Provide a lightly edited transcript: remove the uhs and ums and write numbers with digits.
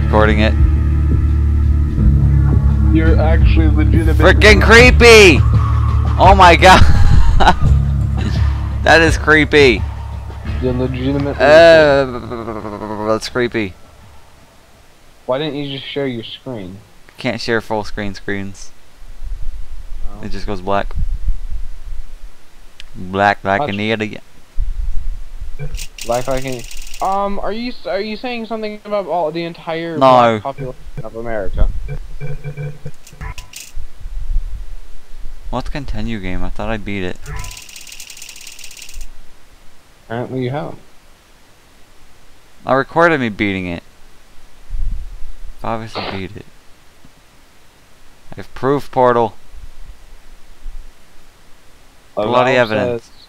recording it. You're actually legitimately Freaking creepy! Oh my god. That is creepy. You're legitimately That's creepy. Why didn't you just share your screen? Can't share full screens. Oh. It just goes black. Black like an idiot. Black like any. Are you saying something about the entire No. black population of America? What's continue game? I thought I beat it. Apparently you haven't. I recorded me beating it. I obviously beat it. I have proof, Portal. Bloody evidence.